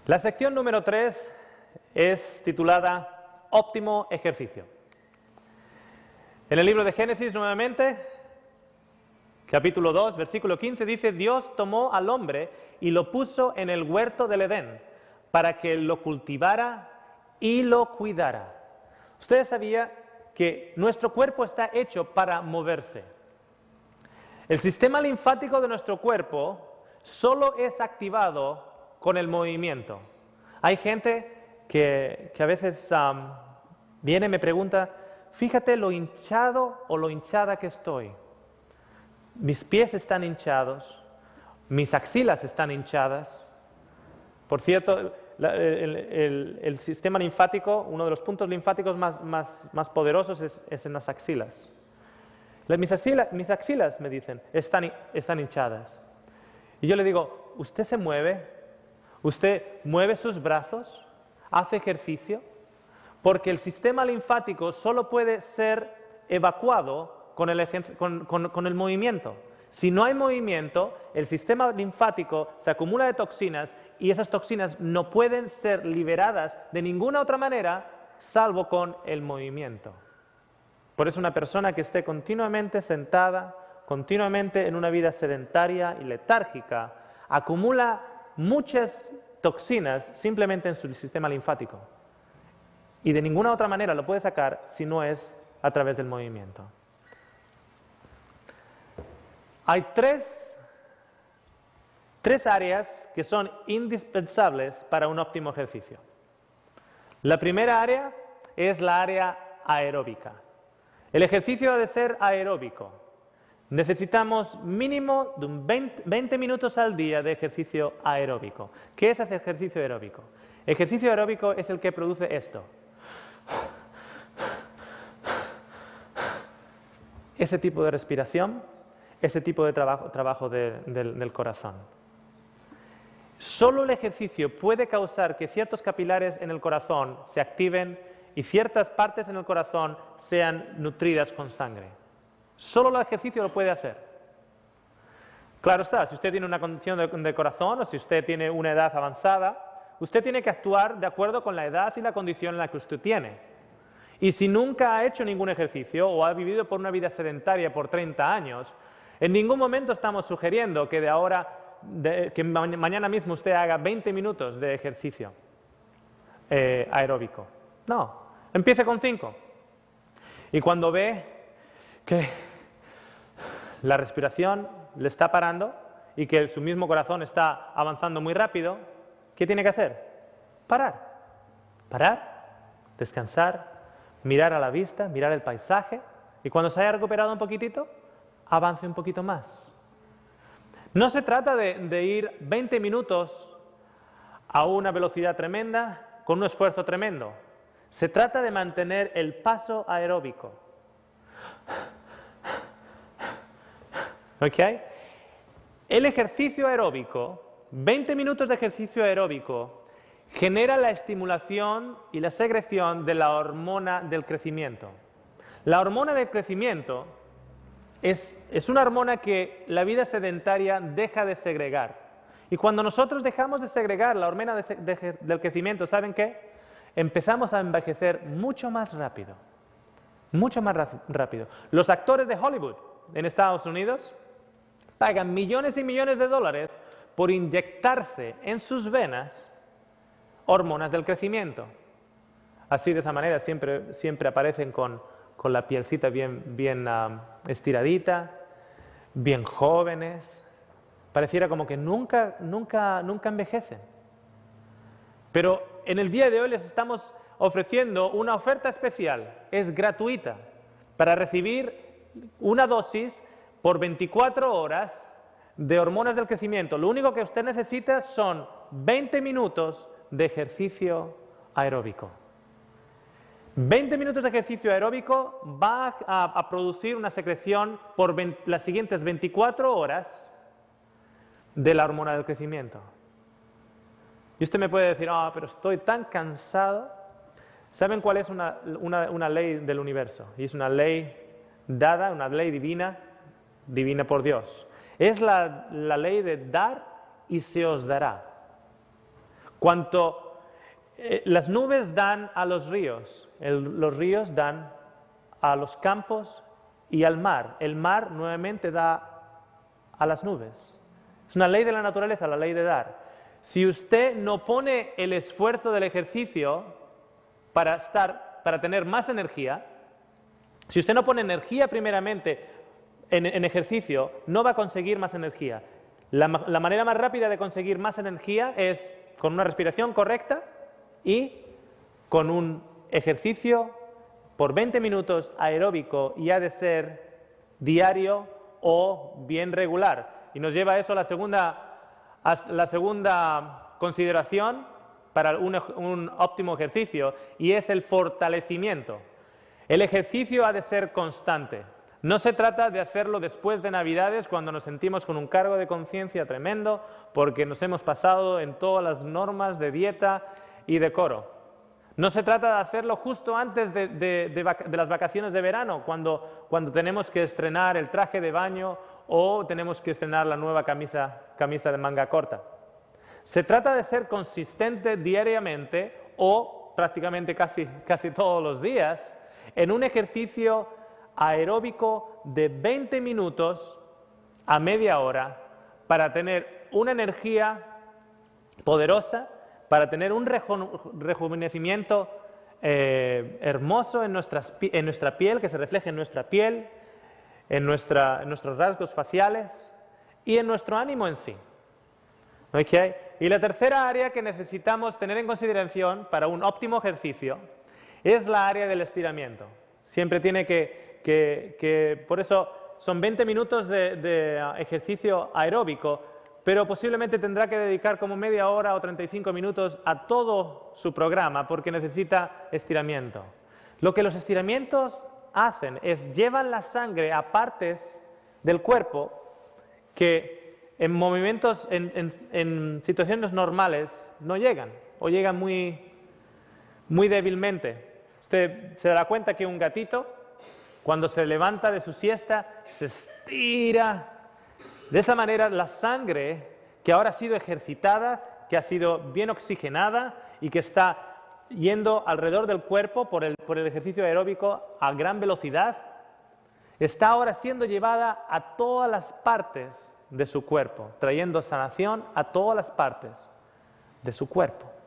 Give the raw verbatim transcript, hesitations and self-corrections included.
La sección número tres es titulada Óptimo ejercicio. En el libro de Génesis, nuevamente, capítulo dos, versículo quince, dice: Dios tomó al hombre y lo puso en el huerto del Edén para que lo cultivara y lo cuidara. ¿Usted sabía que nuestro cuerpo está hecho para moverse? El sistema linfático de nuestro cuerpo solo es activado con el movimiento. Hay gente que, que a veces um, viene y me pregunta: fíjate lo hinchado o lo hinchada que estoy. Mis pies están hinchados, mis axilas están hinchadas. Por cierto, la, el, el, el sistema linfático, uno de los puntos linfáticos más, más, más poderosos es, es en las axilas. Mis axilas, mis axilas, me dicen, están, están hinchadas. Y yo le digo: ¿usted se mueve? ¿Usted mueve sus brazos? ¿Hace ejercicio? Porque el sistema linfático solo puede ser evacuado con el, con, con, con el movimiento. Si no hay movimiento, el sistema linfático se acumula de toxinas y esas toxinas no pueden ser liberadas de ninguna otra manera salvo con el movimiento. Por eso una persona que esté continuamente sentada, continuamente en una vida sedentaria y letárgica, acumula muchas toxinas simplemente en su sistema linfático. Y de ninguna otra manera lo puede sacar si no es a través del movimiento. Hay tres, tres áreas que son indispensables para un óptimo ejercicio. La primera área es la área aeróbica. El ejercicio ha de ser aeróbico. Necesitamos mínimo de un veinte minutos al día de ejercicio aeróbico. ¿Qué es hacer ejercicio aeróbico? Ejercicio aeróbico es el que produce esto. Ese tipo de respiración, ese tipo de trabajo, trabajo de, de, del corazón. Solo el ejercicio puede causar que ciertos capilares en el corazón se activen y ciertas partes en el corazón sean nutridas con sangre. Solo el ejercicio lo puede hacer. Claro está, si usted tiene una condición de, de corazón o si usted tiene una edad avanzada, usted tiene que actuar de acuerdo con la edad y la condición en la que usted tiene. Y si nunca ha hecho ningún ejercicio o ha vivido por una vida sedentaria por treinta años, en ningún momento estamos sugiriendo que de ahora, de, que ma mañana mismo usted haga veinte minutos de ejercicio eh, aeróbico. No, empiece con cinco. Y cuando ve que la respiración le está parando y que su mismo corazón está avanzando muy rápido, ¿qué tiene que hacer? Parar. Parar, descansar, mirar a la vista, mirar el paisaje, y cuando se haya recuperado un poquitito, avance un poquito más. No se trata de, de ir veinte minutos a una velocidad tremenda con un esfuerzo tremendo. Se trata de mantener el paso aeróbico. ¿Ok? El ejercicio aeróbico, veinte minutos de ejercicio aeróbico, genera la estimulación y la secreción de la hormona del crecimiento. La hormona del crecimiento es, es una hormona que la vida sedentaria deja de segregar. Y cuando nosotros dejamos de segregar la hormona de, de, del crecimiento, ¿saben qué? Empezamos a envejecer mucho más rápido. Mucho más rápido. Los actores de Hollywood en Estados Unidos pagan millones y millones de dólares por inyectarse en sus venas hormonas del crecimiento. Así, de esa manera, siempre, siempre aparecen con, con la pielcita bien, bien um, estiradita, bien jóvenes. Pareciera como que nunca, nunca, nunca envejecen. Pero en el día de hoy les estamos ofreciendo una oferta especial. Es gratuita para recibir una dosis por veinticuatro horas de hormonas del crecimiento. Lo único que usted necesita son veinte minutos de ejercicio aeróbico. veinte minutos de ejercicio aeróbico va a, a producir una secreción por veinte, las siguientes veinticuatro horas de la hormona del crecimiento. Y usted me puede decir: ah, oh, pero estoy tan cansado. ¿Saben cuál es una, una, una ley del universo? Y es una ley dada, una ley divina, divina por Dios. Es la, la ley de dar y se os dará. Cuanto eh, las nubes dan a los ríos, el, los ríos dan a los campos y al mar. El mar nuevamente da a las nubes. Es una ley de la naturaleza, la ley de dar. Si usted no pone el esfuerzo del ejercicio para, estar, para tener más energía, si usted no pone energía primeramente en, en ejercicio, no va a conseguir más energía. La, la manera más rápida de conseguir más energía es con una respiración correcta y con un ejercicio por veinte minutos aeróbico, y ha de ser diario o bien regular. Y nos lleva a eso la segunda, a la segunda consideración para un, un óptimo ejercicio, y es el fortalecimiento. El ejercicio ha de ser constante. No se trata de hacerlo después de Navidades, cuando nos sentimos con un cargo de conciencia tremendo porque nos hemos pasado en todas las normas de dieta y decoro. No se trata de hacerlo justo antes de, de, de, vac de las vacaciones de verano, cuando, cuando tenemos que estrenar el traje de baño o tenemos que estrenar la nueva camisa, camisa de manga corta. Se trata de ser consistente diariamente o prácticamente casi, casi todos los días en un ejercicio aeróbico de veinte minutos a media hora para tener una energía poderosa, para tener un reju rejuvenecimiento eh, hermoso en, nuestras, en nuestra piel, que se refleje en nuestra piel, en, nuestra, en nuestros rasgos faciales y en nuestro ánimo en sí. ¿Okay? Y la tercera área que necesitamos tener en consideración para un óptimo ejercicio es la área del estiramiento. Siempre tiene que, que, que por eso son veinte minutos de, de ejercicio aeróbico, pero posiblemente tendrá que dedicar como media hora o treinta y cinco minutos a todo su programa porque necesita estiramiento. Lo que los estiramientos hacen es llevan la sangre a partes del cuerpo que en movimientos, en, en, en situaciones normales no llegan o llegan muy, muy débilmente. Usted se dará cuenta que un gatito, cuando se levanta de su siesta, se estira. De esa manera, la sangre que ahora ha sido ejercitada, que ha sido bien oxigenada y que está yendo alrededor del cuerpo por el, por el ejercicio aeróbico a gran velocidad, está ahora siendo llevada a todas las partes de su cuerpo, trayendo sanación a todas las partes de su cuerpo.